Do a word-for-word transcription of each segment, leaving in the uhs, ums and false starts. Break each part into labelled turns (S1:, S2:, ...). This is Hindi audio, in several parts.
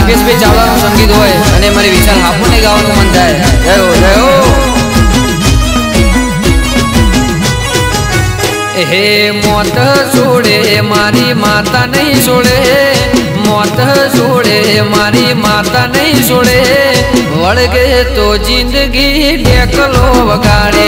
S1: મુકેશભાઈ ચાવડાનું સંગીત હોય અને મારી વિશાલ હાફુને ગાવાનું મન થાય। જય હો જય હો। हे मोत छोड़े मारी माता नहीं छोड़े, मौत छोड़े मारी माता नहीं छोड़े, वड़ गए तो जिंदगी ढेकलो वगाड़े।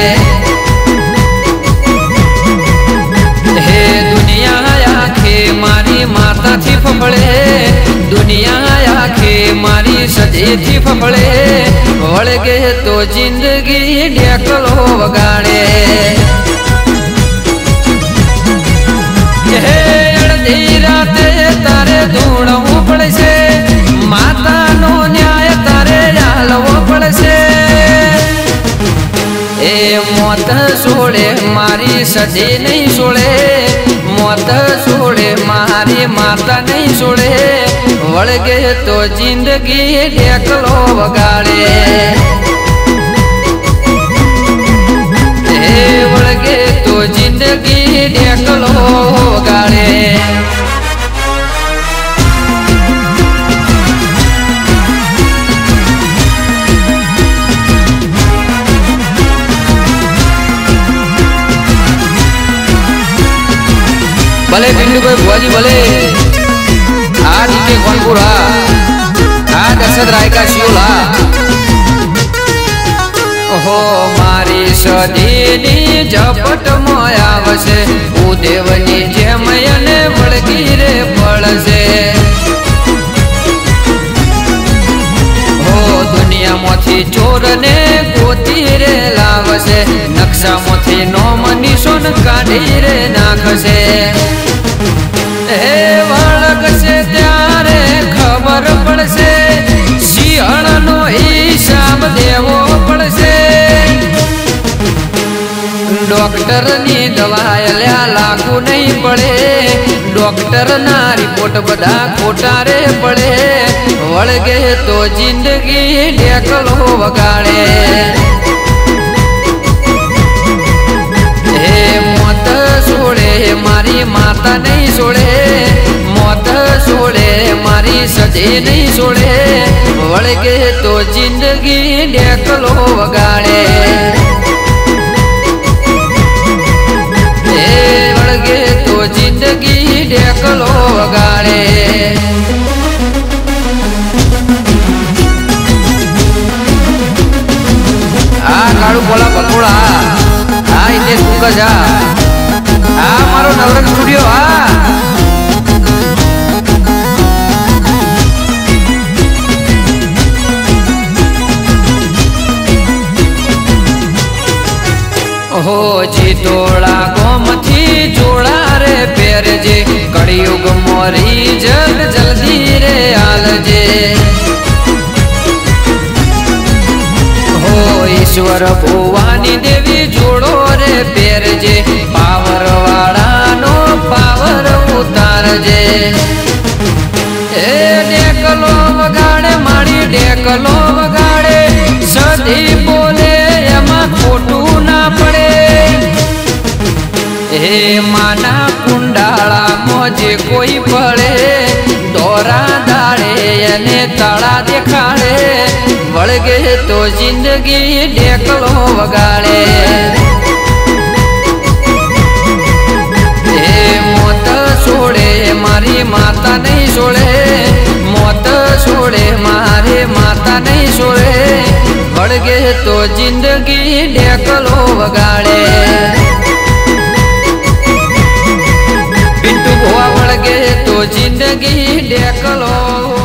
S1: हे दुनिया आखे मारी माता थी फफड़े, दुनिया आखे मारी सजे थी फफड़े, वड़ गए तो जिंदगी ढेकलो वगाड़े। राते तारे धूणवू पड़े, माता नो न्याय तारे हालवो पड़े। ए मौत छोड़े मारी सजे नहीं छोड़े, मौत छोड़े मारी माता नहीं छोड़े, वड़ गए तो जिंदगी ढेकलो वगाड़े। वड़ गए तो जिंदगी ढेकलो वगाड़े। भले पिंडू भाई बुआजी भले आज के कौनपुर हा आज दशरथ राय का शिवला हो मारी सदीनी झपट मोयावशे उदेवनी जेमयने वळगी रे पळसे। हो दुनिया मोथी चोर ने गोती रे लावशे, नक्शा मोथी नोम निशान काढी रे नाखशे। हे वळगशे त्यारे खबर पड़से, सिंहणनो हिसाब देवो पड़से। डॉक्टर नी दवाई ल्या लागू नहीं पड़े, डॉक्टर ना रिपोर्ट बधा खोटा रे पड़े, वड़ गए तो जिंदगी ढेकलो वगाड़े। हे मौत छोड़े मारी माता नहीं छोड़े, मौत छोड़े मारी सजे नहीं छोड़े, वड़ गए तो जिंदगी ढेकलो वगाड़े। वड़ गए तो जिंदगी ढेकलो वगाड़े। आ काळू बोला पकोड़ा आ इते सुंगज आ आ मारो नवरंग स्टूडियो आ। हो जीतोड़ा गोमथी जोड़ा रे पेर जे, कड़ियुग मोरी जग जल्दी रे आलजे। हो ईश्वर भुवानी देवी जोड़ो रे पेर जे, पावर वाड़ा नो पावर उतार जे। ए ढेकलो वगाड़े माड़ी ढेकलो वगाड़े, सदी बोले एमा खोटू ना पड़े। हे माना कुंडाला मोजे कोई पड़े, दोरा दाड़े ने ताड़ा देखाड़े, वड़ गए तो जिंदगी ढेकलो वगाड़े। हे मौत छोड़े मारी माता नहीं छोड़े, मौत छोड़े मारे माता नहीं छोड़े, वड़ गए तो जिंदगी ढेकलो वगाड़े। पिंटू भुआ वड़ गए तो जिंदगी ढेकलो